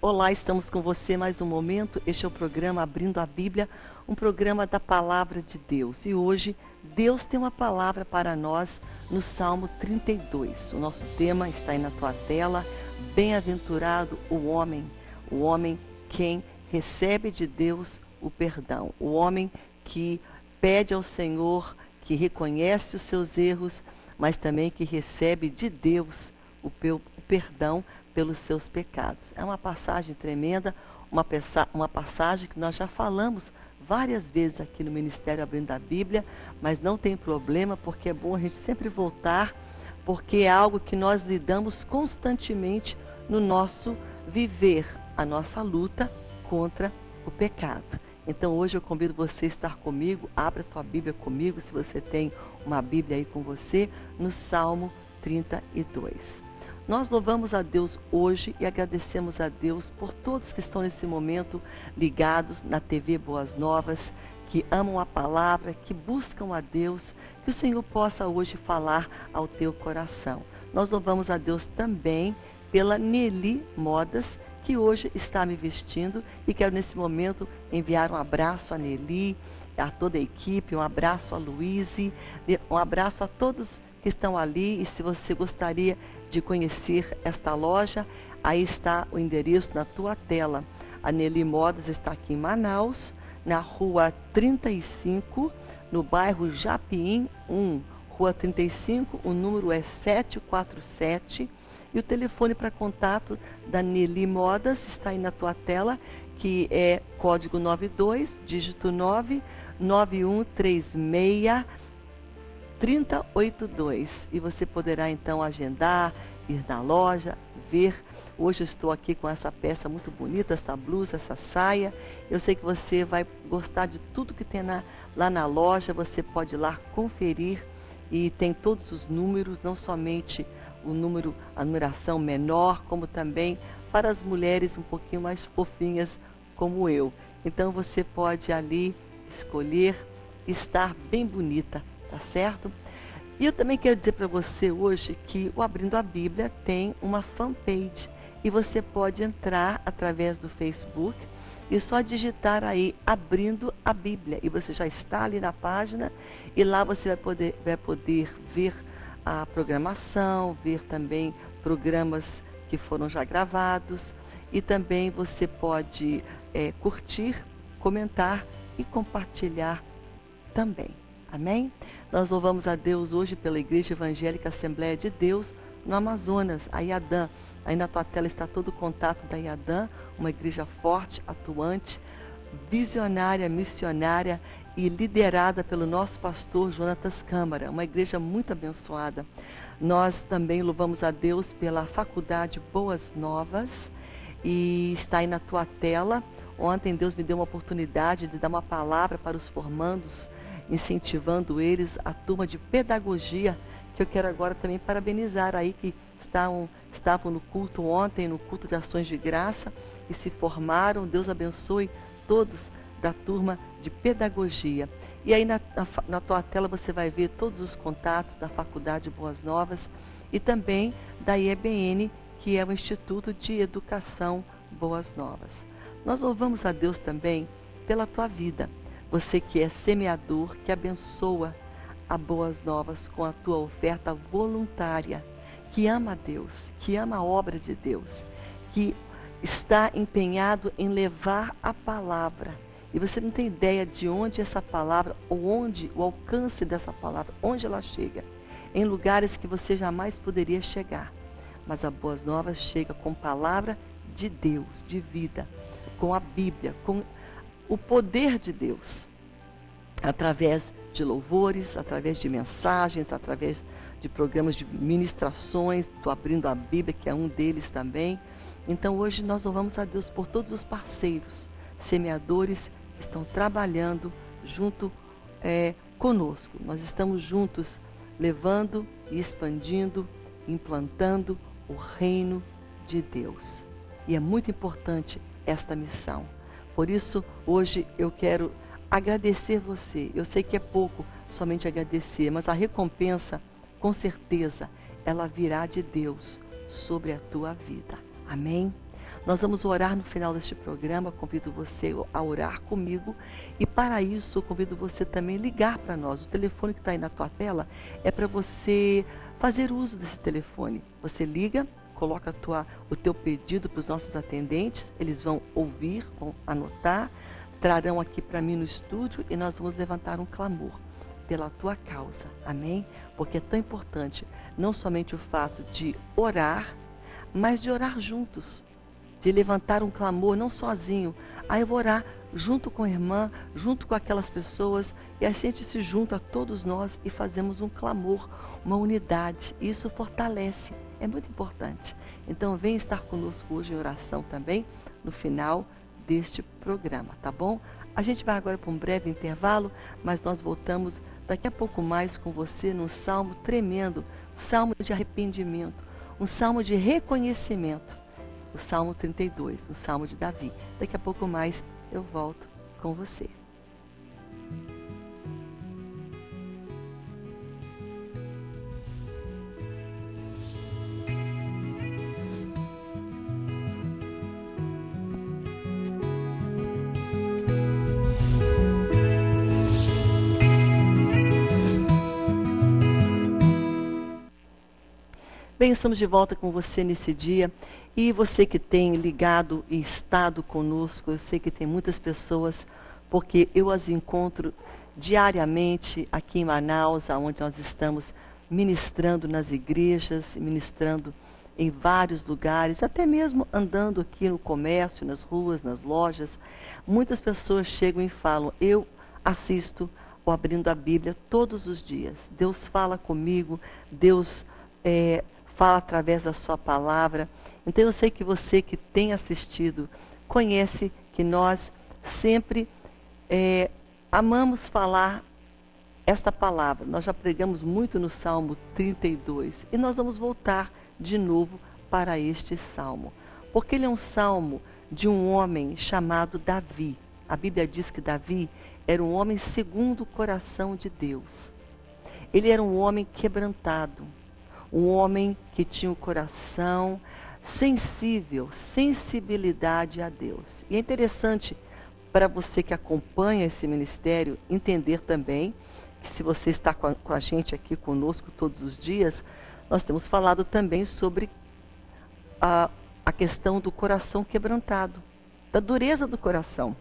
Olá, estamos com você mais um momento. Este é o programa Abrindo a Bíblia, um programa da Palavra de Deus. E hoje, Deus tem uma palavra para nós no Salmo 32. O nosso tema está aí na tua tela. Bem-aventurado o homem quem recebe de Deus o perdão. O homem que pede ao Senhor, que reconhece os seus erros, mas também que recebe de Deus o perdão pelos seus pecados. É uma passagem tremenda, uma passagem que nós já falamos várias vezes aqui no Ministério Abrindo a Bíblia, mas não tem problema, porque é bom a gente sempre voltar, porque é algo que nós lidamos constantemente no nosso viver, a nossa luta contra o pecado. Então hoje eu convido você a estar comigo, abra a tua Bíblia comigo, se você tem uma Bíblia aí com você, no Salmo 32. Nós louvamos a Deus hoje e agradecemos a Deus por todos que estão nesse momento ligados na TV Boas Novas, que amam a palavra, que buscam a Deus, que o Senhor possa hoje falar ao teu coração. Nós louvamos a Deus também pela Nelly Modas, que hoje está me vestindo, e quero nesse momento enviar um abraço a Nelly, a toda a equipe, um abraço a Luíse, um abraço a todos que estão ali. E se você gostaria de conhecer esta loja, aí está o endereço na tua tela. A Nelly Modas está aqui em Manaus, na rua 35, no bairro Japim 1, rua 35, o número é 747, e o telefone para contato da Nelly Modas está aí na tua tela, que é código 92, dígito 9, 9136 3082, e você poderá então agendar, ir na loja, ver. Hoje eu estou aqui com essa peça muito bonita, essa blusa, essa saia. Eu sei que você vai gostar de tudo que tem lá na loja. Você pode ir lá conferir, e tem todos os números, não somente o número, a numeração menor, como também para as mulheres um pouquinho mais fofinhas como eu. Então você pode ali escolher, estar bem bonita, tá certo? E eu também quero dizer para você hoje que o Abrindo a Bíblia tem uma fanpage, e você pode entrar através do Facebook e só digitar aí Abrindo a Bíblia, e você já está ali na página, e lá você vai poder ver a programação, ver também programas que foram já gravados, e também você pode curtir, comentar e compartilhar também. Amém? Nós louvamos a Deus hoje pela Igreja Evangélica Assembleia de Deus no Amazonas, a IADAM. Aí na tua tela está todo o contato da IADAM, uma igreja forte, atuante, visionária, missionária e liderada pelo nosso pastor Jonatas Câmara, uma igreja muito abençoada. Nós também louvamos a Deus pela Faculdade Boas Novas, e está aí na tua tela. Ontem Deus me deu uma oportunidade de dar uma palavra para os formandos, incentivando eles, a turma de pedagogia, que eu quero agora também parabenizar aí, que estavam no culto ontem, no culto de ações de graça, e se formaram. Deus abençoe todos da turma de pedagogia. E aí na tua tela você vai ver todos os contatos da Faculdade Boas Novas e também da IEBN, que é o Instituto de Educação Boas Novas. Nós louvamos a Deus também pela tua vida. Você que é semeador, que abençoa a Boas Novas com a tua oferta voluntária, que ama a Deus, que ama a obra de Deus, que está empenhado em levar a palavra. E você não tem ideia de onde essa palavra, ou onde o alcance dessa palavra, onde ela chega. Em lugares que você jamais poderia chegar. Mas a Boas Novas chega com palavra de Deus, de vida, com a Bíblia, com o poder de Deus, através de louvores, através de mensagens, através de programas de ministrações. Estou abrindo a Bíblia, que é um deles também. Então hoje nós louvamos a Deus por todos os parceiros, semeadores, que estão trabalhando junto conosco. Nós estamos juntos, levando e expandindo, implantando o reino de Deus. E é muito importante esta missão. Por isso, hoje eu quero agradecer você. Eu sei que é pouco somente agradecer, mas a recompensa, com certeza, ela virá de Deus sobre a tua vida. Amém? Nós vamos orar no final deste programa, convido você a orar comigo e para isso eu convido você também a ligar para nós. O telefone que está aí na tua tela é para você fazer uso desse telefone. Você liga, coloca o teu pedido para os nossos atendentes, eles vão ouvir, vão anotar, trarão aqui para mim no estúdio e nós vamos levantar um clamor pela tua causa, amém? Porque é tão importante, não somente o fato de orar, mas de orar juntos, de levantar um clamor, não sozinho. Aí eu vou orar junto com a irmã, junto com aquelas pessoas, e assim a gente se junta, todos nós, e fazemos um clamor, uma unidade. Isso fortalece, é muito importante. Então vem estar conosco hoje em oração também, no final deste programa, tá bom? A gente vai agora para um breve intervalo, mas nós voltamos daqui a pouco mais com você num salmo tremendo, salmo de arrependimento, um salmo de reconhecimento, o Salmo 32, o Salmo de Davi. Daqui a pouco mais eu volto com você. Bem, estamos de volta com você nesse dia. E você que tem ligado e estado conosco, eu sei que tem muitas pessoas, porque eu as encontro diariamente aqui em Manaus, onde nós estamos ministrando nas igrejas, ministrando em vários lugares, até mesmo andando aqui no comércio, nas ruas, nas lojas. Muitas pessoas chegam e falam, eu assisto o Abrindo a Bíblia todos os dias. Deus fala comigo, Deus fala através da sua palavra. Então eu sei que você que tem assistido, conhece que nós sempre amamos falar esta palavra. Nós já pregamos muito no Salmo 32 e nós vamos voltar de novo para este salmo. Porque ele é um salmo de um homem chamado Davi. A Bíblia diz que Davi era um homem segundo o coração de Deus. Ele era um homem quebrantado. Um homem que tinha o coração sensível, sensibilidade a Deus. E é interessante para você que acompanha esse ministério entender também que se você está com a gente aqui conosco todos os dias, nós temos falado também sobre a questão do coração quebrantado, da dureza do coração,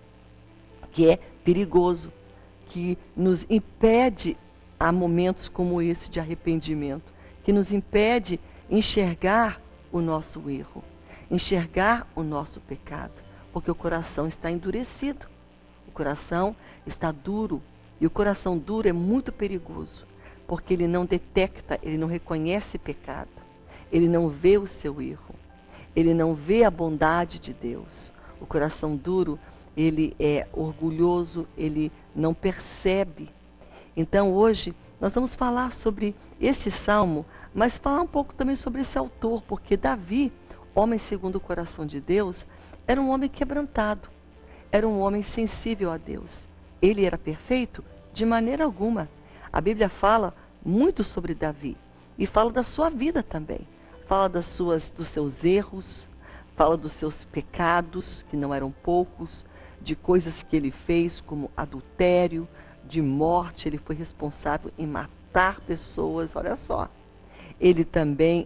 que é perigoso, que nos impede a momentos como esse de arrependimento, que nos impede enxergar o nosso erro, enxergar o nosso pecado, porque o coração está endurecido, o coração está duro, e o coração duro é muito perigoso, porque ele não detecta, ele não reconhece pecado, ele não vê o seu erro, ele não vê a bondade de Deus. O coração duro, ele é orgulhoso, ele não percebe. Então hoje nós vamos falar sobre este salmo, mas falar um pouco também sobre esse autor, porque Davi, homem segundo o coração de Deus, era um homem quebrantado, era um homem sensível a Deus. Ele era perfeito? De maneira alguma. A Bíblia fala muito sobre Davi e fala da sua vida também. Fala dos seus erros, fala dos seus pecados, que não eram poucos, de coisas que ele fez, como adultério, de morte. Ele foi responsável em matar pessoas, olha só. Ele também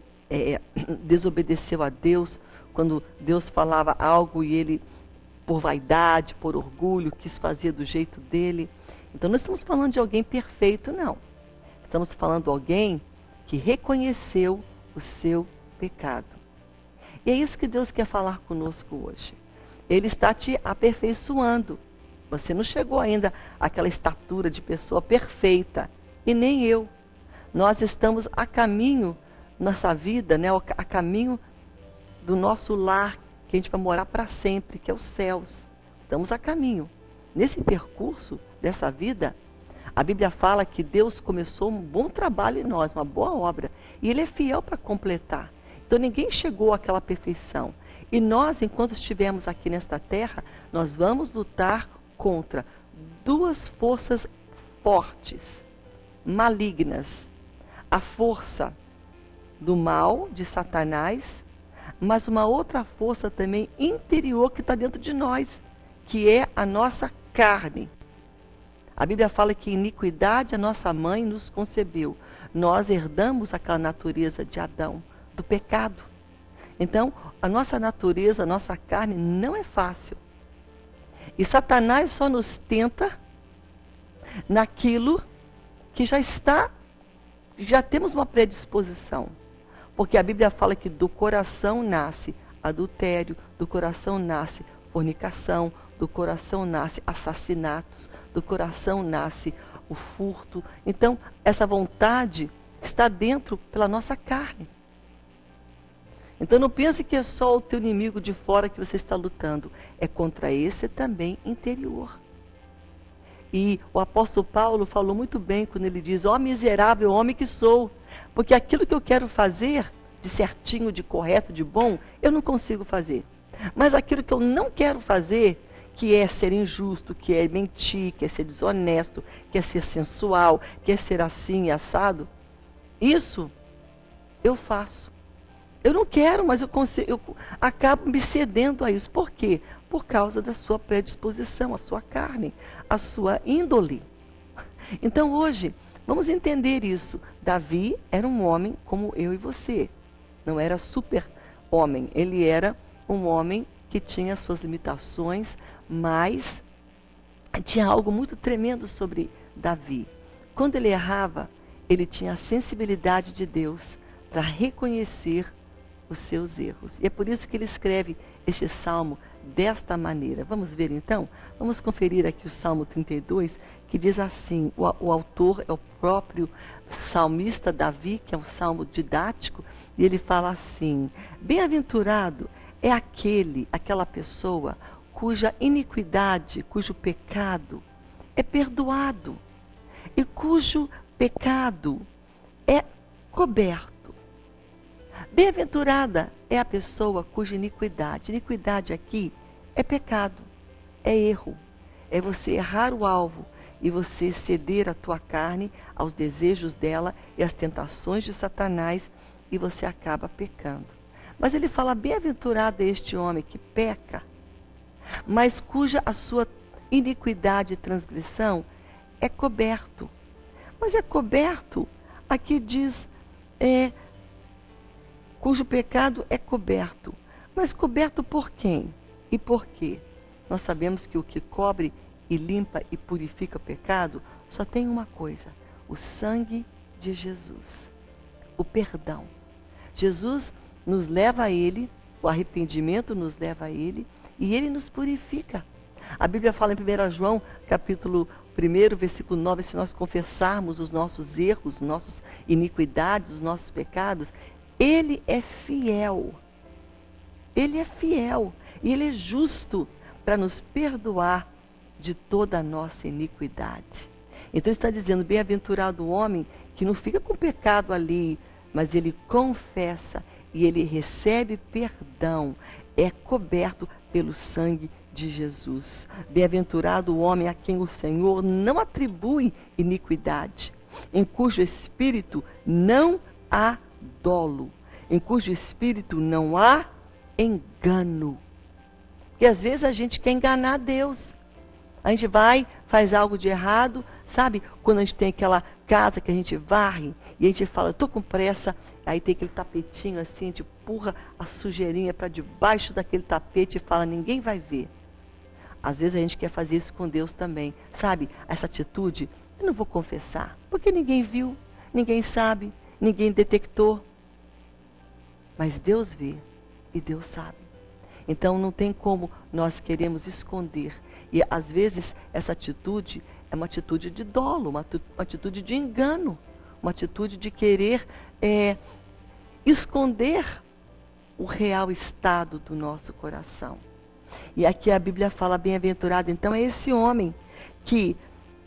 desobedeceu a Deus quando Deus falava algo e ele, por vaidade, por orgulho, quis fazer do jeito dele. Então não estamos falando de alguém perfeito, não. Estamos falando de alguém que reconheceu o seu pecado. E é isso que Deus quer falar conosco hoje. Ele está te aperfeiçoando. Você não chegou ainda àquela estatura de pessoa perfeita, e nem eu. Nós estamos a caminho, nossa vida, né, a caminho do nosso lar, que a gente vai morar para sempre, que é os céus. Estamos a caminho. Nesse percurso dessa vida, a Bíblia fala que Deus começou um bom trabalho em nós, uma boa obra, e Ele é fiel para completar. Então ninguém chegou àquela perfeição. E nós, enquanto estivermos aqui nesta terra, nós vamos lutar contra duas forças fortes, malignas. A força do mal, de Satanás, mas uma outra força também interior que está dentro de nós, que é a nossa carne. A Bíblia fala que iniquidade a nossa mãe nos concebeu. Nós herdamos aquela natureza de Adão, do pecado. Então, a nossa natureza, a nossa carne não é fácil. E Satanás só nos tenta naquilo que já temos uma predisposição. Porque a Bíblia fala que do coração nasce adultério, do coração nasce fornicação, do coração nasce assassinatos, do coração nasce o furto. Então, essa vontade está dentro pela nossa carne. Então, não pense que é só o teu inimigo de fora que você está lutando. É contra esse também interior. E o apóstolo Paulo falou muito bem quando ele diz: ó miserável homem que sou, porque aquilo que eu quero fazer, de certinho, de correto, de bom, eu não consigo fazer. Mas aquilo que eu não quero fazer, que é ser injusto, que é mentir, que é ser desonesto, que é ser sensual, que é ser assim, assado, isso eu faço. Eu não quero, mas eu acabo me cedendo a isso. Por quê? Por causa da sua predisposição, a sua carne, a sua índole. Então hoje, vamos entender isso. Davi era um homem como eu e você. Não era super homem. Ele era um homem que tinha suas limitações, mas tinha algo muito tremendo sobre Davi. Quando ele errava, ele tinha a sensibilidade de Deus para reconhecer os seus erros. E é por isso que ele escreve este salmo desta maneira. Vamos ver então? Vamos conferir aqui o Salmo 32, que diz assim, o autor é o próprio salmista Davi, que é um salmo didático, e ele fala assim: bem-aventurado é aquela pessoa cuja iniquidade, cujo pecado é perdoado e cujo pecado é coberto. Bem-aventurada é a pessoa cuja iniquidade aqui é pecado, é erro, é você errar o alvo e você ceder a tua carne aos desejos dela e às tentações de Satanás e você acaba pecando. Mas ele fala: bem-aventurado é este homem que peca, mas cuja a sua iniquidade e transgressão é coberto. Mas é coberto, aqui diz, cujo pecado é coberto. Mas coberto por quem? E por quê? Nós sabemos que o que cobre e limpa e purifica o pecado só tem uma coisa: o sangue de Jesus, o perdão. Jesus nos leva a Ele, o arrependimento nos leva a Ele, e Ele nos purifica. A Bíblia fala em 1 João, capítulo 1, versículo 9, se nós confessarmos os nossos erros, nossas iniquidades, os nossos pecados, Ele é fiel. Ele é fiel. E Ele é justo para nos perdoar de toda a nossa iniquidade. Então Ele está dizendo: bem-aventurado o homem que não fica com pecado ali, mas ele confessa e ele recebe perdão. É coberto pelo sangue de Jesus. Bem-aventurado o homem a quem o Senhor não atribui iniquidade, em cujo espírito não há dolo, em cujo espírito não há engano. Porque às vezes a gente quer enganar Deus. A gente vai, faz algo de errado, sabe? Quando a gente tem aquela casa que a gente varre e a gente fala: eu estou com pressa, aí tem aquele tapetinho assim, a gente empurra a sujeirinha para debaixo daquele tapete e fala: ninguém vai ver. Às vezes a gente quer fazer isso com Deus também, sabe? Essa atitude: eu não vou confessar, porque ninguém viu, ninguém sabe, ninguém detectou. Mas Deus vê e Deus sabe. Então não tem como nós queremos esconder. E às vezes essa atitude é uma atitude de dolo, uma atitude de engano, uma atitude de querer esconder o real estado do nosso coração. E aqui a Bíblia fala: bem-aventurado então é esse homem que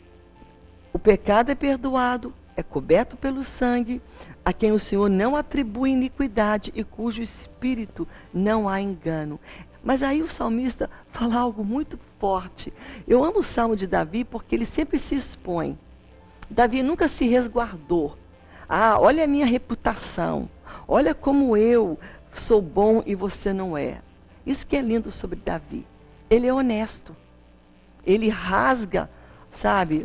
o pecado é perdoado, é coberto pelo sangue, a quem o Senhor não atribui iniquidade e cujo espírito não há engano. Mas aí o salmista fala algo muito forte. Eu amo o salmo de Davi porque ele sempre se expõe. Davi nunca se resguardou. Ah, olha a minha reputação. Olha como eu sou bom e você não é. Isso que é lindo sobre Davi. Ele é honesto. Ele rasga, sabe,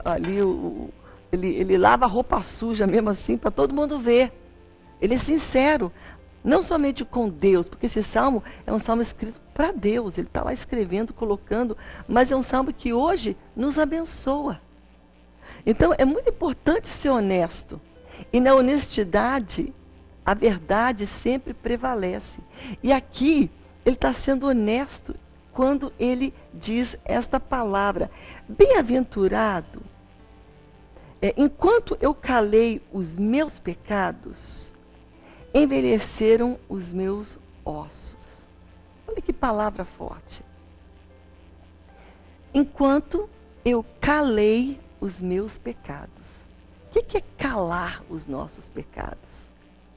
ele lava a roupa suja mesmo assim para todo mundo ver. Ele é sincero. Não somente com Deus, porque esse salmo é um salmo escrito para Deus. Ele está lá escrevendo, colocando, mas é um salmo que hoje nos abençoa. Então é muito importante ser honesto. E na honestidade, a verdade sempre prevalece. E aqui, ele está sendo honesto quando ele diz esta palavra. Bem-aventurado, enquanto eu calei os meus pecados, envelheceram os meus ossos. Olha que palavra forte. Enquanto eu calei os meus pecados. O que é calar os nossos pecados?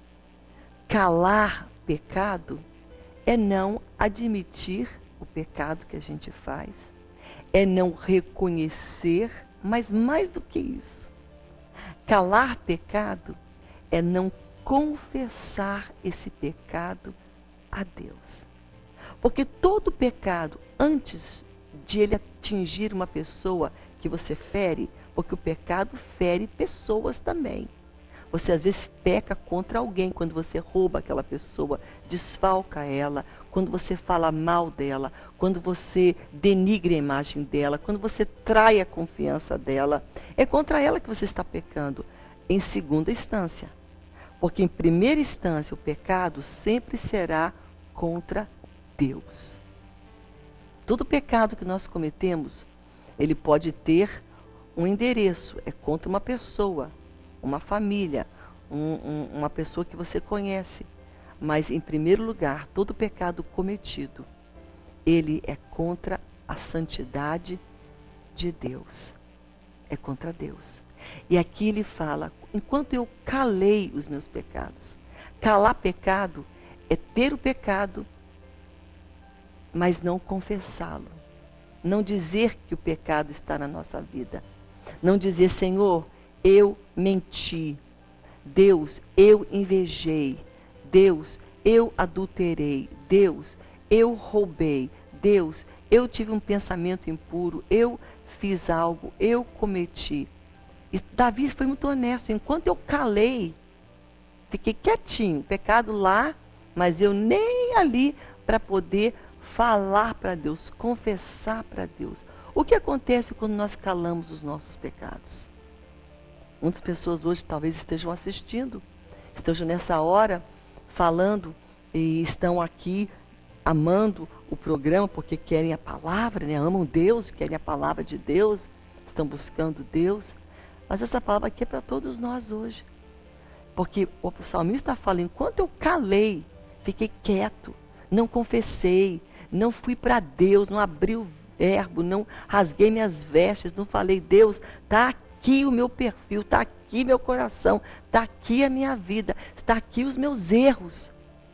Calar pecado é não admitir o pecado que a gente faz, é não reconhecer, mas mais do que isso. Calar pecado é não confessar esse pecado a Deus. Porque todo pecado, antes de ele atingir uma pessoa que você fere, porque o pecado fere pessoas também. Você às vezes peca contra alguém quando você rouba aquela pessoa, desfalca ela, quando você fala mal dela, quando você denigre a imagem dela, quando você trai a confiança dela. É contra ela que você está pecando, em segunda instância. Porque em primeira instância o pecado sempre será contra Deus. Todo pecado que nós cometemos, ele pode ter um endereço, é contra uma pessoa, uma família, uma pessoa que você conhece. Mas, em primeiro lugar, todo pecado cometido, ele é contra a santidade de Deus. É contra Deus. E aqui ele fala, enquanto eu calei os meus pecados. Calar pecado é ter o pecado, mas não confessá-lo. Não dizer que o pecado está na nossa vida. Não dizer, Senhor, eu menti. Deus, eu invejei. Deus, eu adulterei. Deus, eu roubei. Deus, eu tive um pensamento impuro. Eu fiz algo, eu cometi. E Davi foi muito honesto. Enquanto eu calei, fiquei quietinho. Pecado lá, mas eu nem ali para poder falar para Deus, confessar para Deus. O que acontece quando nós calamos os nossos pecados? Muitas pessoas hoje talvez estejam assistindo, estejam nessa hora falando e estão aqui amando o programa porque querem a palavra, né? Amam Deus, querem a palavra de Deus, estão buscando Deus. Mas essa palavra aqui é para todos nós hoje. Porque o salmista fala, enquanto eu calei, fiquei quieto, não confessei, não fui para Deus, não abri o verbo, não rasguei minhas vestes, não falei, Deus, está aqui o meu perfil, está aqui meu coração, está aqui a minha vida, está aqui os meus erros.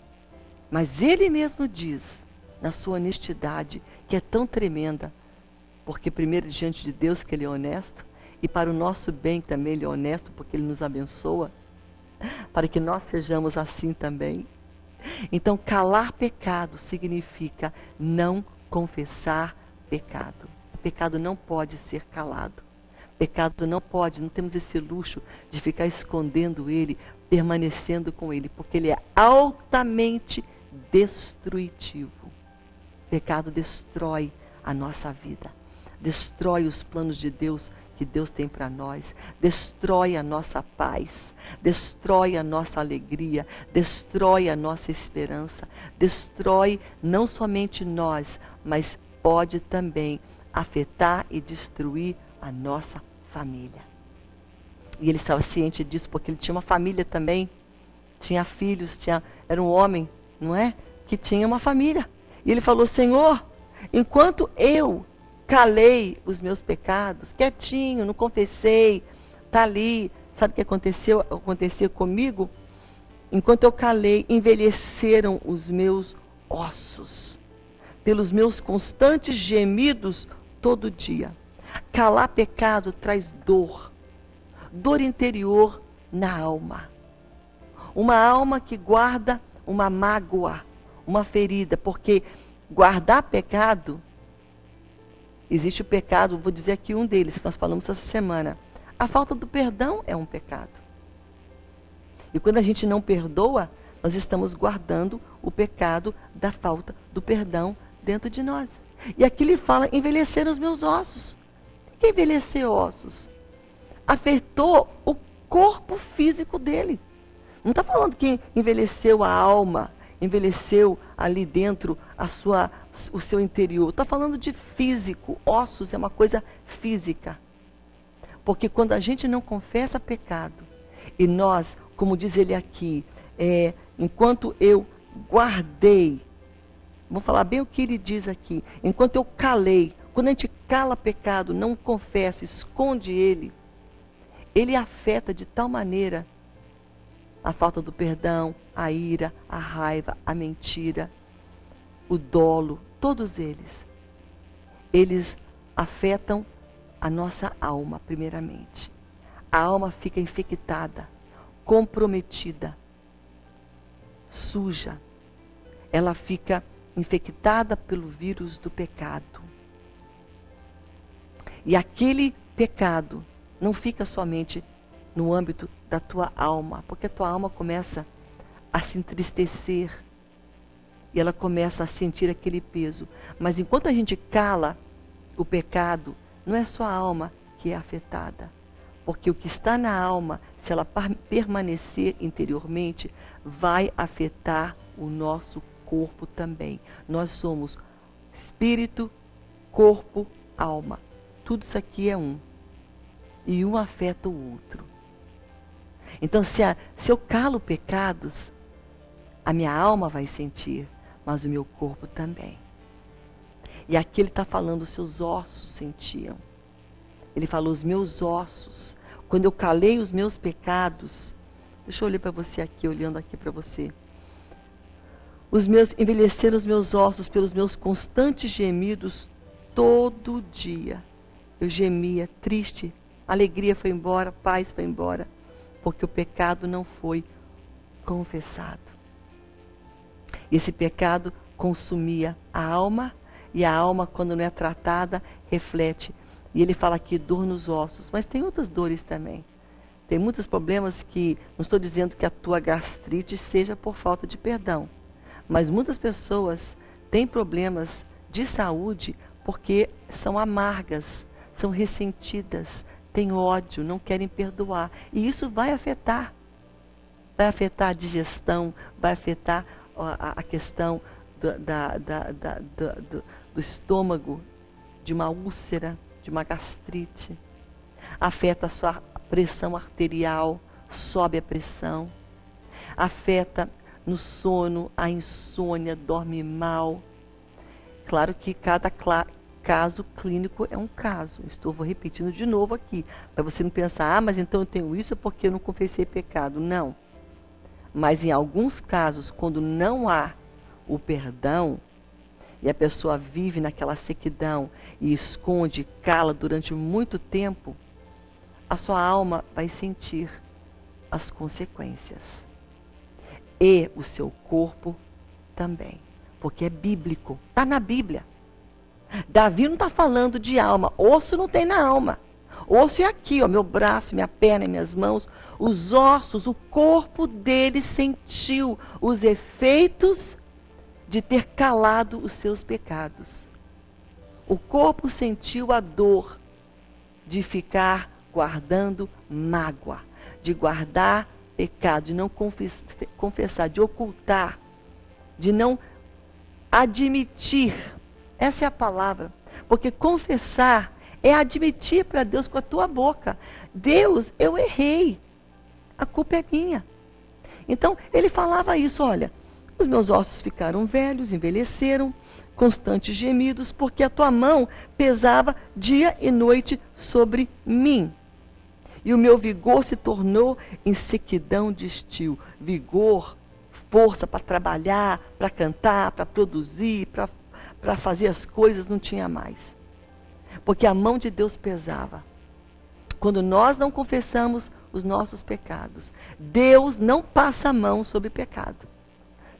Mas ele mesmo diz, na sua honestidade, que é tão tremenda, porque primeiro diante de Deus que ele é honesto, e para o nosso bem também ele é honesto, porque ele nos abençoa, para que nós sejamos assim também. Então, calar pecado significa não confessar pecado. O pecado não pode ser calado. Pecado não pode, não temos esse luxo de ficar escondendo ele, permanecendo com ele, porque ele é altamente destrutivo. Pecado destrói a nossa vida, destrói os planos de Deus que Deus tem para nós, destrói a nossa paz, destrói a nossa alegria, destrói a nossa esperança, destrói não somente nós, mas pode também afetar e destruir a nossa família. E ele estava ciente disso porque ele tinha uma família também, tinha filhos, era um homem, não é? Que tinha uma família. E ele falou, Senhor, enquanto eu calei os meus pecados, quietinho, não confessei, está ali. Sabe o que aconteceu comigo? Enquanto eu calei, envelheceram os meus ossos, pelos meus constantes gemidos todo dia. Calar pecado traz dor, dor interior na alma. Uma alma que guarda uma mágoa, uma ferida, porque guardar pecado, existe o pecado, vou dizer aqui um deles, que nós falamos essa semana. A falta do perdão é um pecado. E quando a gente não perdoa, nós estamos guardando o pecado da falta do perdão dentro de nós. E aqui ele fala, envelhecer os meus ossos. O que é envelhecer ossos? Afetou o corpo físico dele. Não está falando que envelheceu a alma, envelheceu ali dentro o seu interior. Está falando de físico. Ossos é uma coisa física. Porque quando a gente não confessa pecado, e nós, como diz ele aqui, enquanto eu guardei, vou falar bem o que ele diz aqui, enquanto eu calei, quando a gente cala pecado, não confessa, esconde ele afeta de tal maneira a falta do perdão, a ira, a raiva, a mentira, o dolo, todos eles. Eles afetam a nossa alma, primeiramente. A alma fica infectada, comprometida, suja. Ela fica infectada pelo vírus do pecado. E aquele pecado não fica somente no âmbito da tua alma, porque a tua alma começa a se entristecer e ela começa a sentir aquele peso. Mas enquanto a gente cala o pecado, não é só a alma que é afetada, porque o que está na alma, se ela permanecer interiormente, vai afetar o nosso corpo também. Nós somos espírito, corpo, alma. Tudo isso aqui é um. E um afeta o outro. Então, se eu calo pecados, a minha alma vai sentir, mas o meu corpo também. E aqui ele está falando, os seus ossos sentiam. Ele falou, os meus ossos. Quando eu calei os meus pecados, deixa eu olhar para você aqui, olhando aqui para você. Envelheceram os meus ossos pelos meus constantes gemidos todo dia. Eu gemia, triste, a alegria foi embora, a paz foi embora, porque o pecado não foi confessado. Esse pecado consumia a alma, e a alma, quando não é tratada, reflete. E ele fala aqui, dor nos ossos, mas tem outras dores também. Tem muitos problemas que, não estou dizendo que a tua gastrite seja por falta de perdão, mas muitas pessoas têm problemas de saúde porque são amargas, são ressentidas, têm ódio, não querem perdoar. E isso vai afetar. Vai afetar a digestão, vai afetar a questão do estômago, de uma úlcera, de uma gastrite. Afeta a sua pressão arterial, sobe a pressão. Afeta no sono, a insônia, dorme mal. Claro que cada caso clínico é um caso. Vou repetindo de novo aqui, para você não pensar, mas então eu tenho isso porque eu não confessei pecado. Não. Mas em alguns casos, quando não há o perdão, e a pessoa vive naquela sequidão e esconde, cala durante muito tempo, a sua alma vai sentir as consequências. E o seu corpo também. Porque é bíblico. Está na Bíblia. Davi não está falando de alma. Osso não tem na alma. Osso é aqui, ó, meu braço, minha perna, minhas mãos. Os ossos, o corpo dele sentiu os efeitos de ter calado os seus pecados. O corpo sentiu a dor de ficar guardando mágoa, de guardar pecado, de não confessar, de ocultar, de não admitir. Essa é a palavra. Porque confessar é admitir para Deus com a tua boca. Deus, eu errei. A culpa é minha. Então, ele falava isso, olha, os meus ossos ficaram velhos, envelheceram, constantes gemidos, porque a tua mão pesava dia e noite sobre mim. E o meu vigor se tornou em sequidão de estio. Vigor, força para trabalhar, para cantar, para produzir, para fazer as coisas, não tinha mais. Porque a mão de Deus pesava. Quando nós não confessamos os nossos pecados, Deus não passa a mão sobre pecado.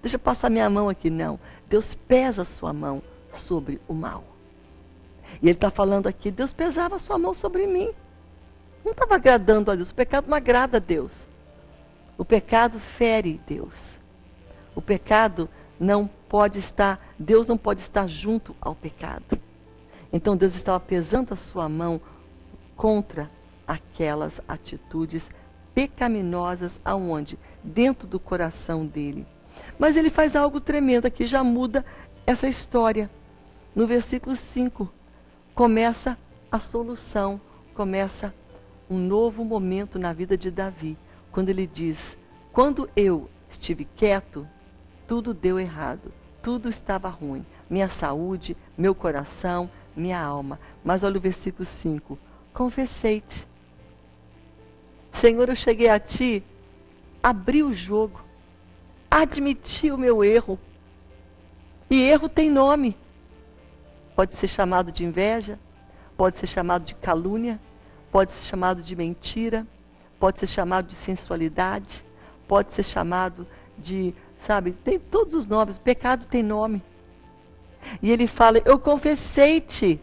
deixa eu passar minha mão aqui. Não. Deus pesa a sua mão sobre o mal. E ele está falando aqui, Deus pesava a sua mão sobre mim. Não estava agradando a Deus. O pecado não agrada a Deus. O pecado fere Deus. O pecado não pode estar, Deus não pode estar junto ao pecado. Então Deus estava pesando a sua mão contra aquelas atitudes pecaminosas aonde? Dentro do coração dele. Mas ele faz algo tremendo aqui, já muda essa história. No versículo 5, começa a solução, começa um novo momento na vida de Davi. Quando ele diz, quando eu estive quieto, tudo deu errado, tudo estava ruim. Minha saúde, meu coração, minha alma. Mas olha o versículo 5, confessei-te. Senhor, eu cheguei a ti, abri o jogo, admiti o meu erro. E erro tem nome. Pode ser chamado de inveja, pode ser chamado de calúnia, pode ser chamado de mentira, pode ser chamado de sensualidade, pode ser chamado de, sabe, tem todos os nomes, pecado tem nome. E ele fala, eu confessei-te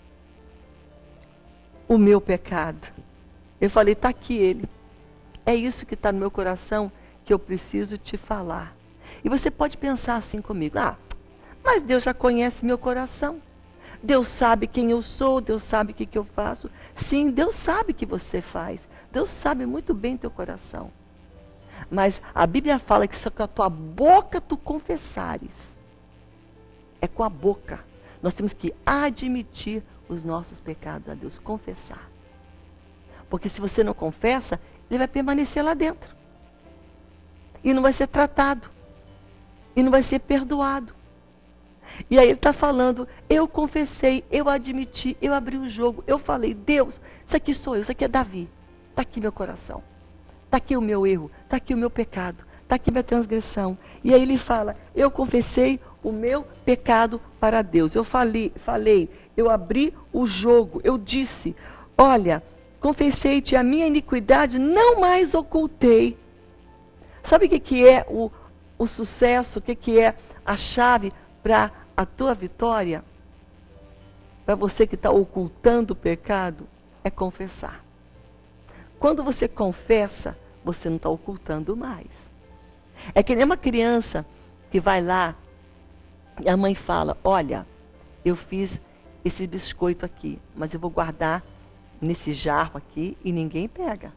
o meu pecado. Eu falei, está aqui ele. É isso que está no meu coração que eu preciso te falar. E você pode pensar assim comigo, mas Deus já conhece meu coração. Deus sabe quem eu sou, Deus sabe o que eu faço. Sim, Deus sabe o que você faz. Deus sabe muito bem teu coração. Mas a Bíblia fala que só com a tua boca tu confessares. É com a boca. Nós temos que admitir os nossos pecados a Deus, confessar. Porque se você não confessa, ele vai permanecer lá dentro. E não vai ser tratado. E não vai ser perdoado. E aí ele está falando, eu confessei, eu admiti, eu abri o jogo, eu falei, Deus, isso aqui sou eu, isso aqui é Davi. Está aqui meu coração. Está aqui o meu erro, está aqui o meu pecado, está aqui minha transgressão. E aí ele fala, eu confessei o meu pecado para Deus. Eu falei, eu abri o jogo, eu disse, olha, confessei-te a minha iniquidade, não mais ocultei. Sabe o que é o sucesso, o que é a chave para a tua vitória? Para você que está ocultando o pecado, é confessar. Quando você confessa, você não está ocultando mais. É que nem uma criança que vai lá e a mãe fala, olha, eu fiz esse biscoito aqui, mas eu vou guardar nesse jarro aqui e ninguém pega.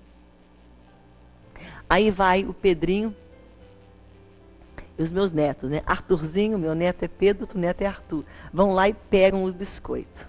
Aí vai o Pedrinho e os meus netos, né? Arthurzinho, meu neto é Pedro, outro neto é Arthur. Vão lá e pegam os biscoitos.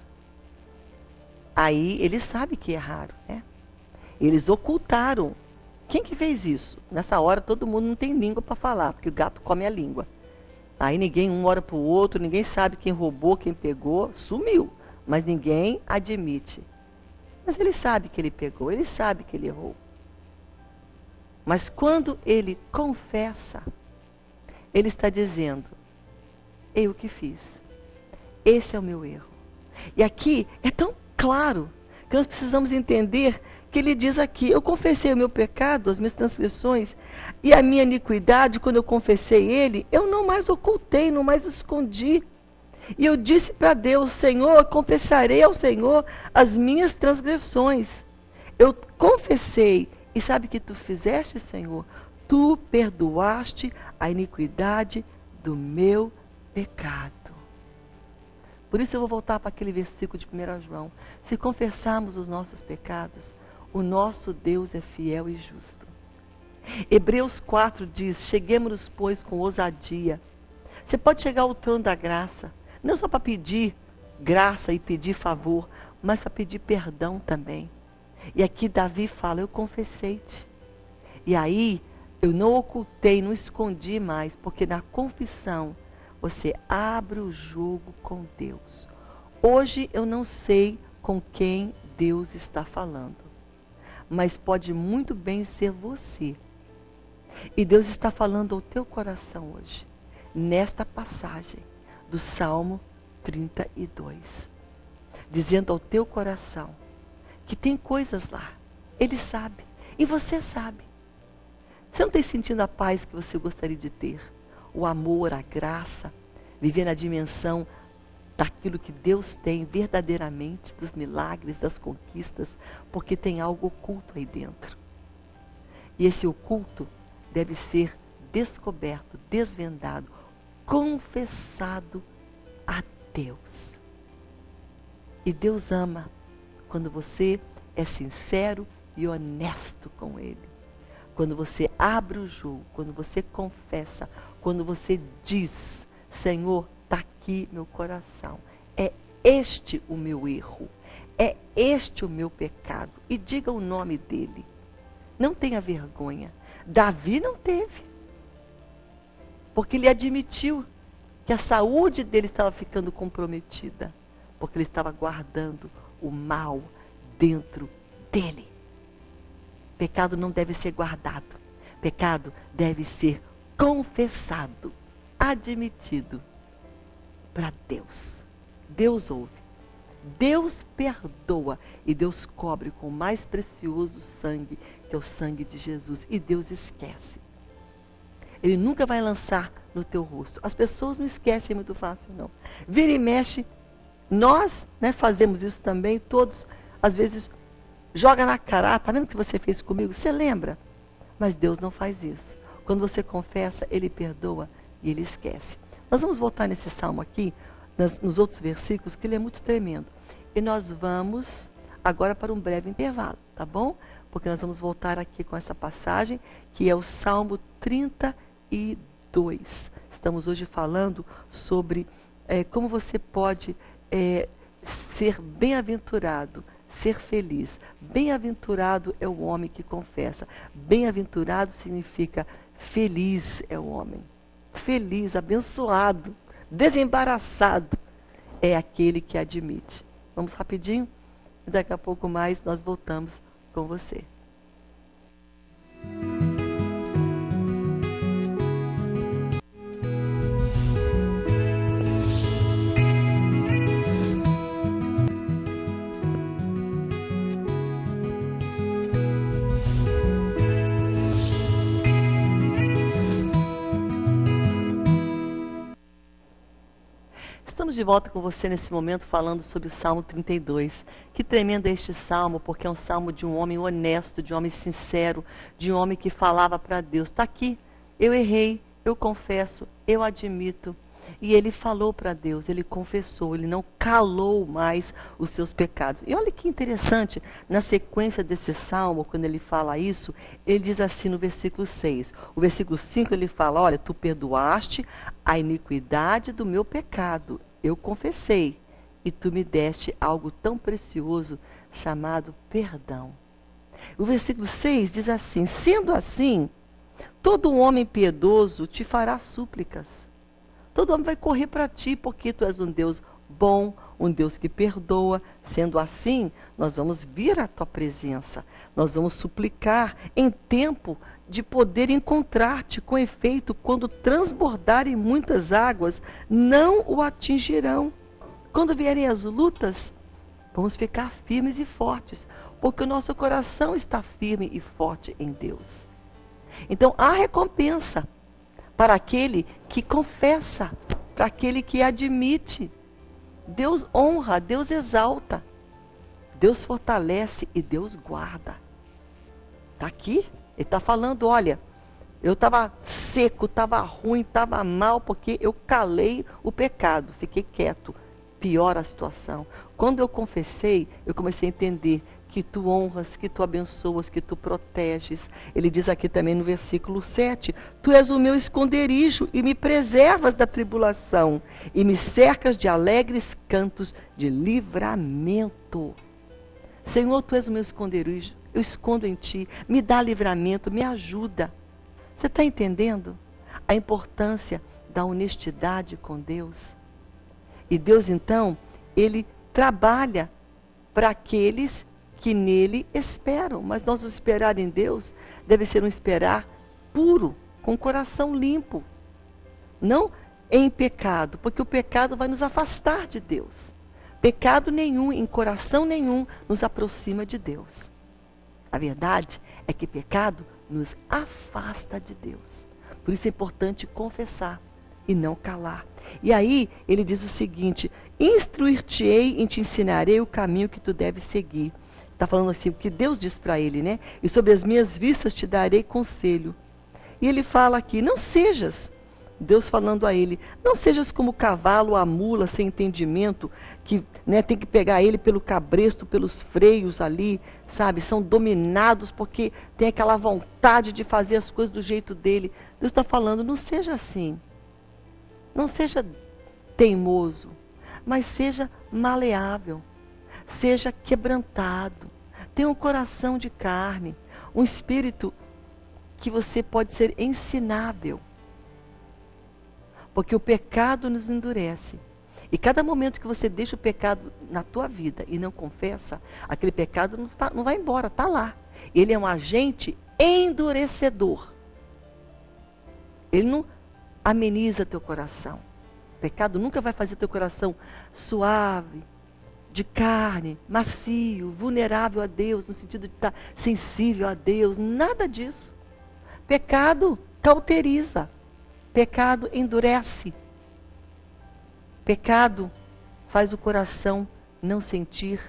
Aí eles sabem que erraram, né? Eles ocultaram. Quem que fez isso? Nessa hora todo mundo não tem língua para falar, porque o gato come a língua. Aí ninguém um olha para o outro, ninguém sabe quem roubou, quem pegou, sumiu. Mas ninguém admite. Mas ele sabe que ele pegou, ele sabe que ele errou. Mas quando ele confessa, ele está dizendo, eu que fiz. Esse é o meu erro. E aqui é tão claro que nós precisamos entender que ele diz aqui, eu confessei o meu pecado, as minhas transgressões e a minha iniquidade, quando eu confessei ele, eu não mais ocultei, não mais escondi. E eu disse para Deus, Senhor, confessarei ao Senhor as minhas transgressões. Eu confessei, e sabe o que tu fizeste, Senhor? Tu perdoaste a iniquidade do meu pecado. Por isso eu vou voltar para aquele versículo de 1 João. Se confessarmos os nossos pecados, o nosso Deus é fiel e justo. Hebreus 4 diz, cheguemos-nos, pois, com ousadia. Você pode chegar ao trono da graça, não só para pedir graça e pedir favor, mas para pedir perdão também. E aqui Davi fala, eu confessei-te. E aí, eu não ocultei, não escondi mais, porque na confissão, você abre o jogo com Deus. Hoje eu não sei com quem Deus está falando, mas pode muito bem ser você. E Deus está falando ao teu coração hoje, nesta passagem do Salmo 32, dizendo ao teu coração que tem coisas lá. Ele sabe, e você sabe. Você não tem sentido a paz que você gostaria de ter? o amor, a graça, viver na dimensão daquilo que Deus tem verdadeiramente, dos milagres, das conquistas, porque tem algo oculto aí dentro. E esse oculto deve ser descoberto, desvendado, confessado a Deus. E Deus ama quando você é sincero e honesto com Ele. Quando você abre o jogo, quando você confessa, quando você diz, Senhor, está aqui meu coração. É este o meu erro. É este o meu pecado. E diga o nome dele. Não tenha vergonha. Davi não teve. Porque ele admitiu que a saúde dele estava ficando comprometida. Porque ele estava guardando o mal dentro dele. Pecado não deve ser guardado. Pecado deve ser confessado, admitido para Deus. Deus ouve, Deus perdoa e Deus cobre com o mais precioso sangue, que é o sangue de Jesus. E Deus esquece. Ele nunca vai lançar no teu rosto. As pessoas não esquecem muito fácil, não. Vira e mexe, nós fazemos isso também, todos, às vezes, joga na cara, tá vendo o que você fez comigo? Você lembra? Mas Deus não faz isso. Quando você confessa, Ele perdoa e Ele esquece. Nós vamos voltar nesse salmo aqui, nos outros versículos, que ele é muito tremendo. E nós vamos agora para um breve intervalo, tá bom? Porque nós vamos voltar aqui com essa passagem, que é o Salmo 32. Estamos hoje falando sobre como você pode ser bem-aventurado, ser feliz. Bem-aventurado é o homem que confessa. Bem-aventurado significa feliz é o homem. Feliz, abençoado, desembaraçado é aquele que admite. Vamos rapidinho? Daqui a pouco mais nós voltamos com você. Estamos de volta com você nesse momento falando sobre o Salmo 32. Que tremendo é este salmo, porque é um salmo de um homem honesto, de um homem sincero, de um homem que falava para Deus. Está aqui, eu errei, eu confesso, eu admito. E ele falou para Deus, ele confessou, ele não calou mais os seus pecados. E olha que interessante, na sequência desse salmo, quando ele fala isso, ele diz assim no versículo 6. O versículo 5 ele fala, olha, tu perdoaste a iniquidade do meu pecado. Eu confessei, e tu me deste algo tão precioso, chamado perdão. O versículo 6 diz assim, sendo assim, todo homem piedoso te fará súplicas. Todo homem vai correr para ti, porque tu és um Deus bom, um Deus que perdoa. Sendo assim, nós vamos vir à tua presença. Nós vamos suplicar em tempo de poder encontrar-te. Com efeito, quando transbordarem muitas águas, não o atingirão. Quando vierem as lutas, vamos ficar firmes e fortes, porque o nosso coração está firme e forte em Deus. Então, há recompensa para aquele que confessa, para aquele que admite. Deus honra, Deus exalta, Deus fortalece e Deus guarda. Está aqui, ele está falando, olha, eu estava seco, estava ruim, estava mal, porque eu calei o pecado, fiquei quieto. Piora a situação. Quando eu confessei, eu comecei a entender que tu honras, que tu abençoas, que tu proteges. Ele diz aqui também no versículo 7, tu és o meu esconderijo e me preservas da tribulação e me cercas de alegres cantos de livramento. Senhor, tu és o meu esconderijo, eu escondo em ti, me dá livramento, me ajuda. Você está entendendo a importância da honestidade com Deus? E Deus, então, Ele trabalha para aqueles que nele esperam. Mas nosso esperar em Deus deve ser um esperar puro, com o coração limpo. Não em pecado, porque o pecado vai nos afastar de Deus. Pecado nenhum, em coração nenhum, nos aproxima de Deus. A verdade é que pecado nos afasta de Deus. Por isso é importante confessar e não calar. E aí ele diz o seguinte: instruir-te-ei e te ensinarei o caminho que tu deves seguir. Está falando assim, o que Deus diz para ele, né? E sobre as minhas vistas te darei conselho. E ele fala aqui, não sejas, Deus falando a ele, não sejas como o cavalo, a mula, sem entendimento, que, né, tem que pegar ele pelo cabresto, pelos freios ali, sabe? São dominados porque tem aquela vontade de fazer as coisas do jeito dele. Deus está falando, não seja assim. Não seja teimoso, mas seja maleável. Seja quebrantado. Tenha um coração de carne. Um espírito que você pode ser ensinável. Porque o pecado nos endurece. E cada momento que você deixa o pecado na tua vida e não confessa, aquele pecado não vai embora, está lá. Ele é um agente endurecedor. Ele não ameniza teu coração. O pecado nunca vai fazer teu coração suave, de carne, macio, vulnerável a Deus, no sentido de estar sensível a Deus, nada disso. Pecado cauteriza. Pecado endurece. Pecado faz o coração não sentir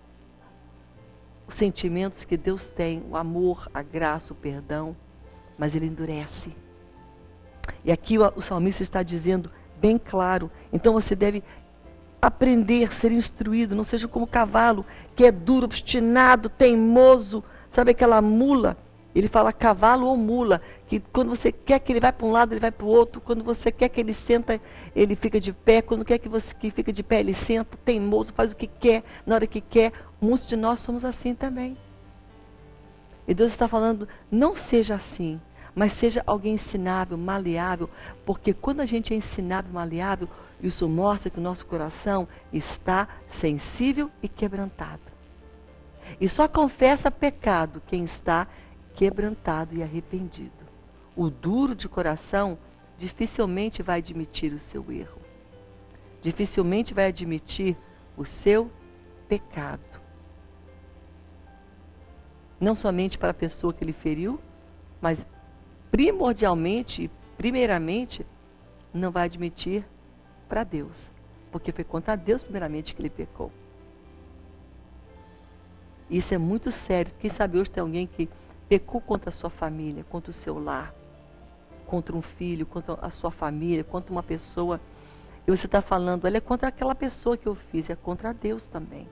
os sentimentos que Deus tem, o amor, a graça, o perdão, mas ele endurece. E aqui o salmista está dizendo bem claro, então você deve aprender, ser instruído, não seja como o cavalo, que é duro, obstinado, teimoso, sabe aquela mula? Ele fala cavalo ou mula, que quando você quer que ele vá para um lado, ele vai para o outro. Quando você quer que ele senta, ele fica de pé. Quando quer que você que fica de pé, ele senta, teimoso, faz o que quer, na hora que quer. Muitos de nós somos assim também. E Deus está falando, não seja assim, mas seja alguém ensinável, maleável, porque quando a gente é ensinável, maleável, isso mostra que o nosso coração está sensível e quebrantado. E só confessa pecado quem está quebrantado e arrependido. O duro de coração dificilmente vai admitir o seu erro. Dificilmente vai admitir o seu pecado. Não somente para a pessoa que lhe feriu, mas primordialmente e primeiramente não vai admitir para Deus. Porque foi contra Deus primeiramente que ele pecou. Isso é muito sério. Quem sabe hoje tem alguém que pecou contra a sua família, contra o seu lar, contra um filho, contra a sua família, contra uma pessoa. E você está falando, olha, é contra aquela pessoa que eu fiz, é contra Deus também.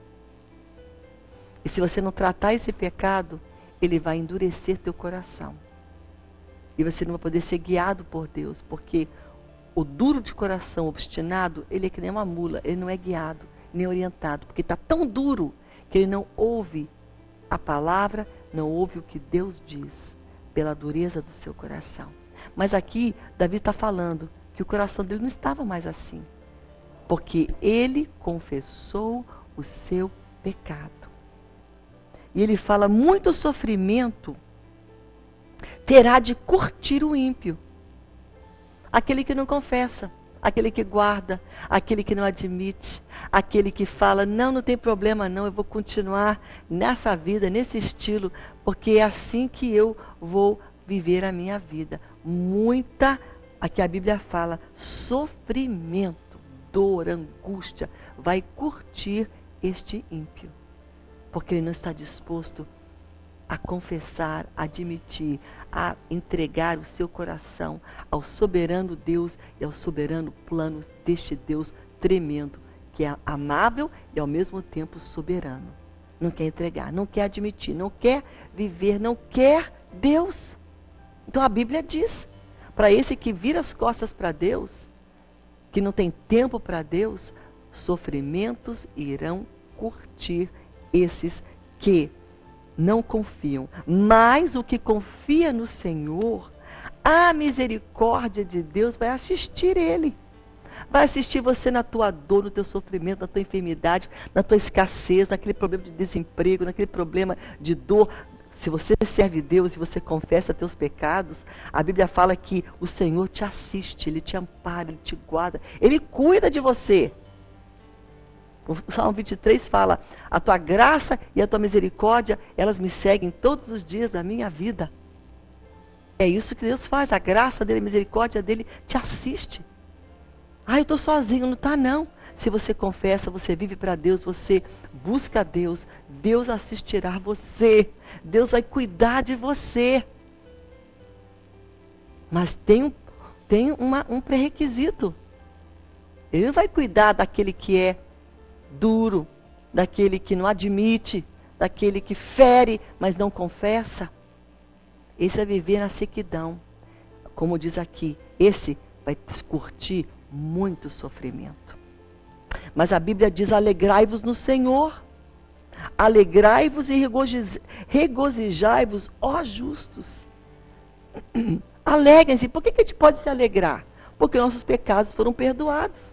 E se você não tratar esse pecado, ele vai endurecer teu coração. E você não vai poder ser guiado por Deus, porque o duro de coração, obstinado, ele é que nem uma mula, ele não é guiado, nem orientado, porque está tão duro que ele não ouve a palavra, não ouve o que Deus diz, pela dureza do seu coração. Mas aqui, Davi está falando que o coração dele não estava mais assim, porque ele confessou o seu pecado. E ele fala, muito sofrimento terá de curtir o ímpio. Aquele que não confessa, aquele que guarda, aquele que não admite, aquele que fala, não tem problema não, eu vou continuar nessa vida, nesse estilo, porque é assim que eu vou viver a minha vida. Aqui a Bíblia fala, sofrimento, dor, angústia, vai curtir este ímpio, porque ele não está disposto a confessar, a admitir, a entregar o seu coração ao soberano Deus e ao soberano plano deste Deus tremendo, que é amável e ao mesmo tempo soberano. Não quer entregar, não quer admitir, não quer viver, não quer Deus. Então a Bíblia diz, para esse que vira as costas para Deus, que não tem tempo para Deus, sofrimentos irão curtir esses que não confiam. Mas o que confia no Senhor, a misericórdia de Deus vai assistir ele. Vai assistir você na tua dor, no teu sofrimento, na tua enfermidade, na tua escassez, naquele problema de desemprego, naquele problema de dor. Se você serve Deus e você confessa teus pecados, a Bíblia fala que o Senhor te assiste, Ele te ampara, Ele te guarda, Ele cuida de você. O Salmo 23 fala, a tua graça e a tua misericórdia, elas me seguem todos os dias da minha vida. É isso que Deus faz, a graça dele, a misericórdia dele te assiste. Ah, eu estou sozinho, não está não. Se você confessa, você vive para Deus, você busca a Deus, Deus assistirá você. Deus vai cuidar de você. Mas tem um pré-requisito. Ele não vai cuidar daquele que é duro, daquele que não admite, daquele que fere, mas não confessa. Esse vai viver na sequidão. Como diz aqui, esse vai curtir muito sofrimento. Mas a Bíblia diz, alegrai-vos no Senhor. Alegrai-vos e regozijai-vos, ó justos. Alegrem-se. Por que a gente pode se alegrar? Porque nossos pecados foram perdoados.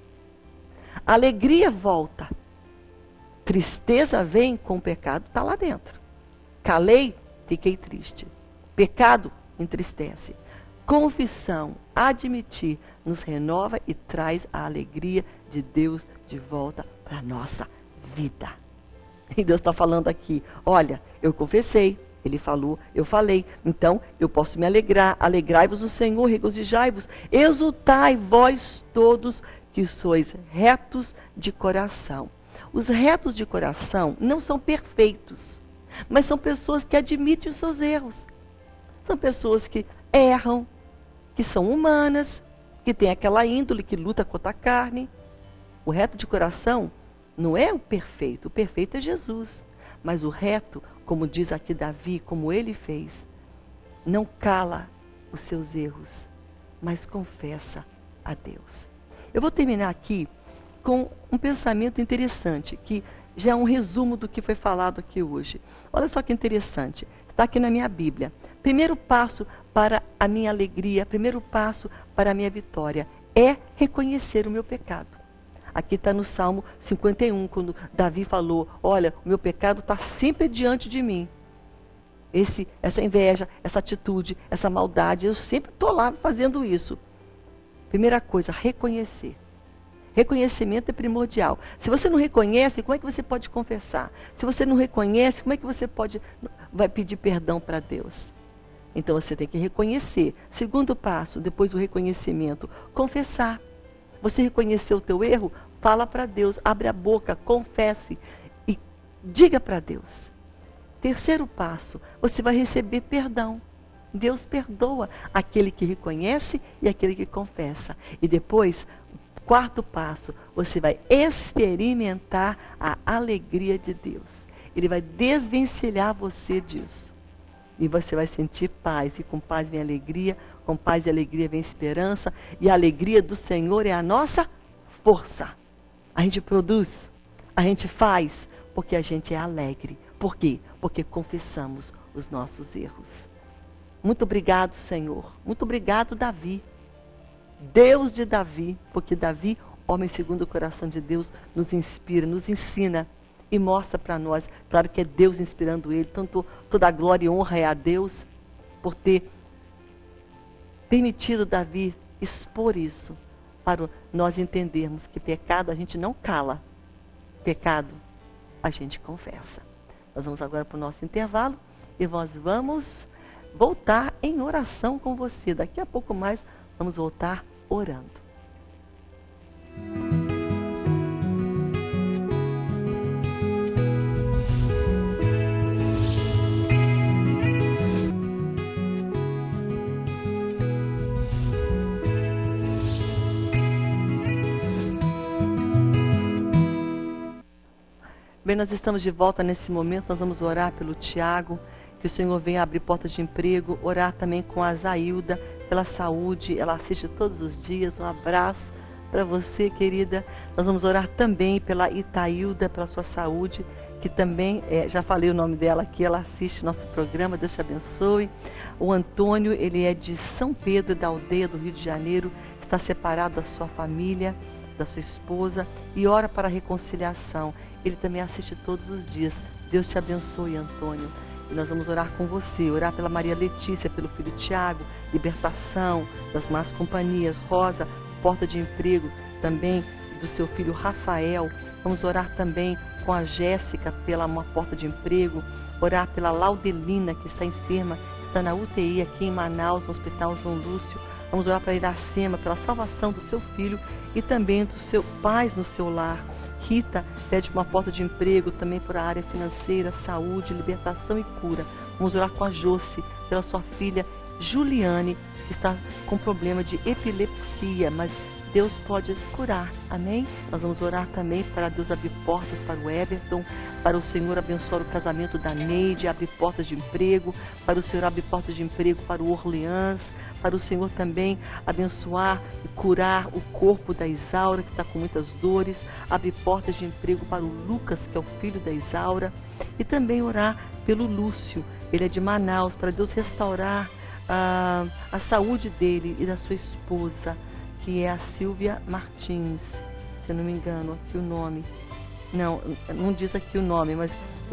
A alegria volta. Tristeza vem com o pecado, está lá dentro. Calei, fiquei triste. Pecado entristece. Confissão, admitir, nos renova e traz a alegria de Deus de volta para a nossa vida. E Deus está falando aqui, olha, eu confessei, Ele falou, eu falei, então eu posso me alegrar. Alegrai-vos no Senhor, regozijai-vos, exultai vós todos que sois retos de coração. Os retos de coração não são perfeitos, mas são pessoas que admitem os seus erros. São pessoas que erram, que são humanas, que têm aquela índole, que luta contra a carne. O reto de coração não é o perfeito é Jesus. Mas o reto, como diz aqui Davi, como ele fez, não cala os seus erros, mas confessa a Deus. Eu vou terminar aqui com um pensamento interessante, que já é um resumo do que foi falado aqui hoje. Olha só que interessante, está aqui na minha Bíblia. Primeiro passo para a minha alegria, primeiro passo para a minha vitória, é reconhecer o meu pecado. Aqui está no Salmo 51, quando Davi falou, olha, o meu pecado está sempre diante de mim. Essa inveja, essa atitude, essa maldade, eu sempre estou lá fazendo isso. Primeira coisa, reconhecer. Reconhecimento é primordial. Se você não reconhece, como é que você pode confessar? Se você não reconhece, como é que você vai pedir perdão para Deus? Então você tem que reconhecer. Segundo passo, depois do reconhecimento, confessar. Você reconheceu o teu erro? Fala para Deus, abre a boca, confesse e diga para Deus. Terceiro passo, você vai receber perdão. Deus perdoa aquele que reconhece e aquele que confessa. E depois, quarto passo, você vai experimentar a alegria de Deus. Ele vai desvencilhar você disso. E você vai sentir paz. E com paz vem alegria, com paz e alegria vem esperança. E a alegria do Senhor é a nossa força. A gente produz, a gente faz, porque a gente é alegre. Por quê? Porque confessamos os nossos erros. Muito obrigado, Senhor. Muito obrigado, Davi. Deus de Davi, porque Davi, homem segundo o coração de Deus, nos inspira, nos ensina e mostra para nós. Claro que é Deus inspirando ele. Tanto toda a glória e honra é a Deus por ter permitido Davi expor isso, para nós entendermos que pecado a gente não cala. Pecado a gente confessa. Nós vamos agora para o nosso intervalo e nós vamos voltar em oração com você. Daqui a pouco mais vamos voltar orando. Bem, nós estamos de volta nesse momento, nós vamos orar pelo Tiago, que o Senhor venha abrir portas de emprego, orar também com a Zailda pela saúde, ela assiste todos os dias, um abraço para você, querida. Nós vamos orar também pela Itailda, pela sua saúde, que também, já falei o nome dela aqui, ela assiste nosso programa, Deus te abençoe. O Antônio, ele é de São Pedro, da aldeia do Rio de Janeiro, está separado da sua família, da sua esposa, e ora para a reconciliação. Ele também assiste todos os dias. Deus te abençoe, Antônio. E nós vamos orar com você, orar pela Maria Letícia, pelo filho Tiago, libertação das más companhias, Rosa, porta de emprego, também do seu filho Rafael. Vamos orar também com a Jéssica pela uma porta de emprego, orar pela Laudelina, que está enferma, está na UTI aqui em Manaus, no Hospital João Lúcio. Vamos orar para Iracema, pela salvação do seu filho e também do seu paz no seu lar. Rita pede uma porta de emprego, também por a área financeira, saúde, libertação e cura. Vamos orar com a Josi, pela sua filha Juliane, que está com problema de epilepsia, mas Deus pode curar, amém? Nós vamos orar também para Deus abrir portas para o Everton, para o Senhor abençoar o casamento da Neide, abrir portas de emprego, para o Senhor abrir portas de emprego para o Orleans, para o Senhor também abençoar e curar o corpo da Isaura, que está com muitas dores, abrir portas de emprego para o Lucas, que é o filho da Isaura, e também orar pelo Lúcio, ele é de Manaus, para Deus restaurar a saúde dele e da sua esposa, que é a Silvia Martins, se eu não me engano, aqui o nome. Não diz aqui o nome, mas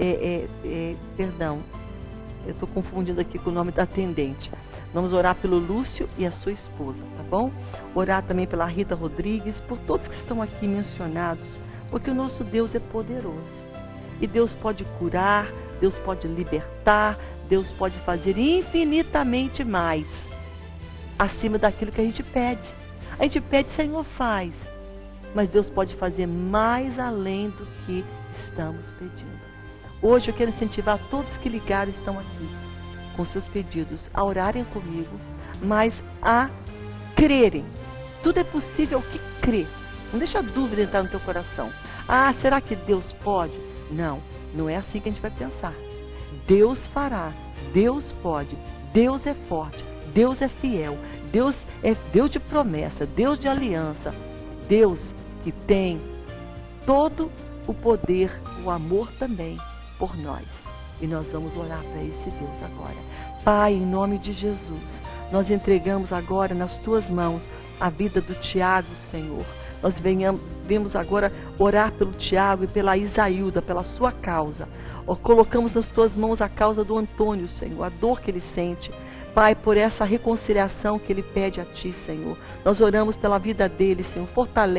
perdão, eu estou confundindo aqui com o nome da atendente. Vamos orar pelo Lúcio e a sua esposa, tá bom? Orar também pela Rita Rodrigues, por todos que estão aqui mencionados, porque o nosso Deus é poderoso. E Deus pode curar, Deus pode libertar, Deus pode fazer infinitamente mais, acima daquilo que a gente pede. A gente pede, Senhor, faz. Mas Deus pode fazer mais além do que estamos pedindo. Hoje eu quero incentivar todos que ligaram estão aqui com seus pedidos a orarem comigo, mas a crerem. Tudo é possível que crê. Não deixa a dúvida entrar no teu coração. Será que Deus pode? Não é assim que a gente vai pensar. Deus fará, Deus pode, Deus é forte, Deus é fiel, Deus é Deus de promessa, Deus de aliança, Deus que tem todo o poder, o amor também por nós. E nós vamos orar para esse Deus agora. Pai, em nome de Jesus, nós entregamos agora nas tuas mãos a vida do Tiago, Senhor. Nós vemos agora orar pelo Tiago e pela Isailda, pela sua causa. Colocamos nas tuas mãos a causa do Antônio, Senhor, a dor que ele sente. Pai, por essa reconciliação que ele pede a Ti, Senhor. Nós oramos pela vida dele, Senhor.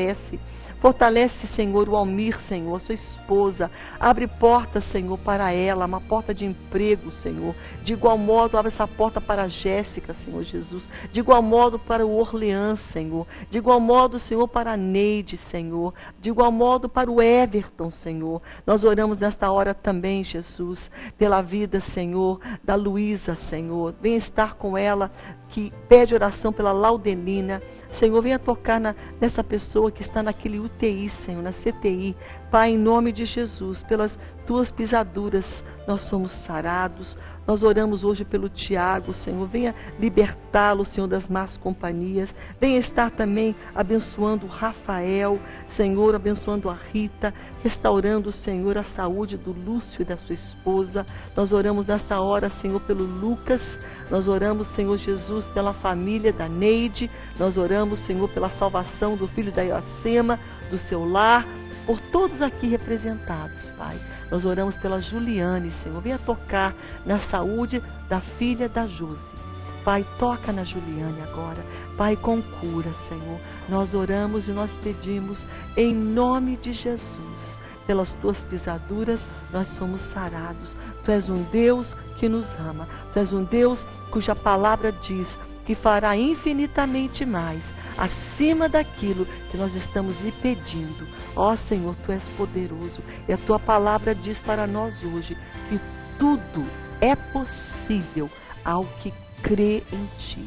Fortalece, Senhor, o Almir, Senhor, a sua esposa. Abre porta, Senhor, para ela, uma porta de emprego, Senhor. De igual modo, abre essa porta para a Jéssica, Senhor Jesus. De igual modo, para o Orleans, Senhor. De igual modo, Senhor, para a Neide, Senhor. De igual modo, para o Everton, Senhor. Nós oramos nesta hora também, Jesus, pela vida, Senhor, da Luísa, Senhor. Venha estar com ela, que pede oração pela Laudelina. Senhor, venha tocar nessa pessoa que está naquele UTI, Senhor, na CTI. Pai, em nome de Jesus, pelas tuas pisaduras, nós somos sarados. Nós oramos hoje pelo Tiago, Senhor. Venha libertá-lo, Senhor, das más companhias. Venha estar também abençoando o Rafael, Senhor, abençoando a Rita, restaurando, Senhor, a saúde do Lúcio e da sua esposa. Nós oramos nesta hora, Senhor, pelo Lucas. Nós oramos, Senhor Jesus, pela família da Neide. Nós oramos, Senhor, pela salvação do filho da Iracema, do seu lar, por todos aqui representados, Pai. Nós oramos pela Juliane, Senhor. Venha tocar na saúde da filha da Josi. Pai, toca na Juliane agora. Pai, com cura, Senhor. Nós oramos e nós pedimos em nome de Jesus. Pelas tuas pisaduras, nós somos sarados. Tu és um Deus que nos ama. Tu és um Deus cuja palavra diz que fará infinitamente mais, acima daquilo que nós estamos lhe pedindo. Ó Senhor, Tu és poderoso, e a Tua palavra diz para nós hoje que tudo é possível ao que crê em Ti.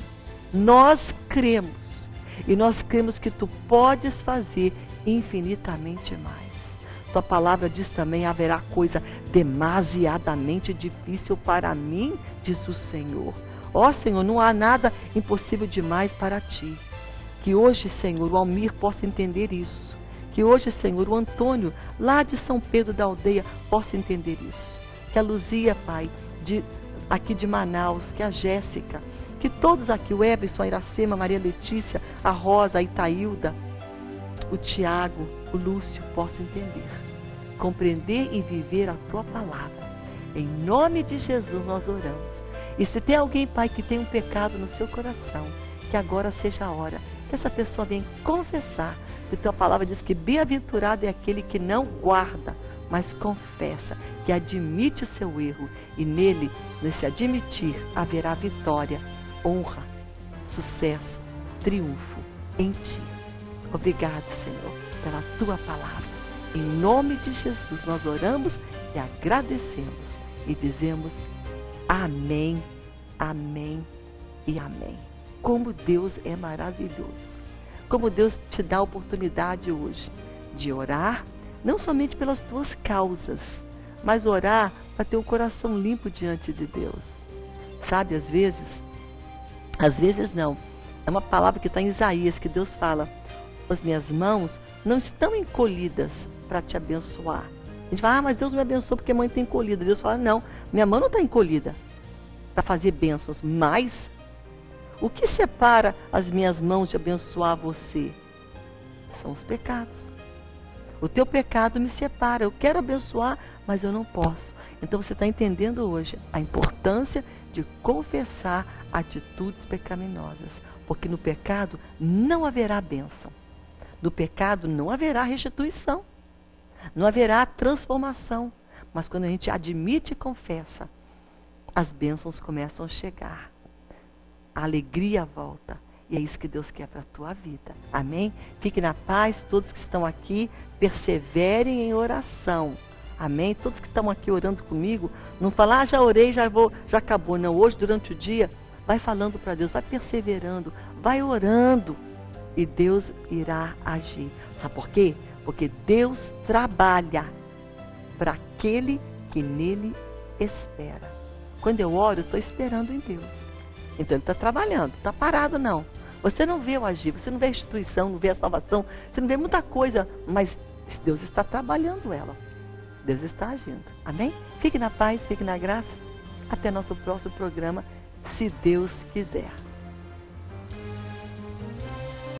Nós cremos, e nós cremos que Tu podes fazer infinitamente mais. Tua palavra diz também, haverá coisa demasiadamente difícil para mim, diz o Senhor. Ó Senhor, não há nada impossível demais para Ti. Que hoje, Senhor, o Almir possa entender isso. Que hoje, Senhor, o Antônio, lá de São Pedro da Aldeia, possa entender isso. Que a Luzia, Pai, aqui de Manaus, que a Jéssica, que todos aqui, o Everson, a Iracema, a Maria Letícia, a Rosa, a Itailda, o Tiago, o Lúcio, possam entender, compreender e viver a Tua palavra. Em nome de Jesus nós oramos. E se tem alguém, Pai, que tem um pecado no seu coração, que agora seja a hora que essa pessoa venha confessar, que a Tua palavra diz que bem-aventurado é aquele que não guarda, mas confessa, que admite o seu erro E nele, nesse admitir, haverá vitória, honra, sucesso, triunfo em ti. Obrigado, Senhor, pela tua palavra. Em nome de Jesus, nós oramos e agradecemos e dizemos amém, amém e amém. Como Deus é maravilhoso. Como Deus te dá a oportunidade hoje de orar, não somente pelas tuas causas, mas orar para ter o coração limpo diante de Deus. Sabe, às vezes não. É uma palavra que está em Isaías, que Deus fala: as minhas mãos não estão encolhidas para te abençoar. A gente fala, mas Deus me abençoou porque a mãe está encolhida. Deus fala, não, minha mão não está encolhida para fazer bênçãos. Mas o que separa as minhas mãos de abençoar você? São os pecados. O teu pecado me separa. Eu quero abençoar, mas eu não posso. Então você está entendendo hoje a importância de confessar atitudes pecaminosas. Porque no pecado não haverá bênção. No pecado não haverá restituição. Não haverá transformação. Mas quando a gente admite e confessa, as bênçãos começam a chegar. A alegria volta. E é isso que Deus quer para a tua vida. Amém? Fique na paz, todos que estão aqui, perseverem em oração. Amém? Todos que estão aqui orando comigo, não falar, já orei, já acabou. Não, hoje durante o dia, vai falando para Deus, vai perseverando, vai orando. E Deus irá agir. Sabe por quê? Porque Deus trabalha para aquele que nele espera. Quando eu oro, eu estou esperando em Deus. Então Ele está trabalhando, não está parado não. Você não vê o agir, você não vê a instituição, não vê a salvação, você não vê muita coisa, mas Deus está trabalhando ela. Deus está agindo. Amém? Fique na paz, fique na graça. Até nosso próximo programa, se Deus quiser.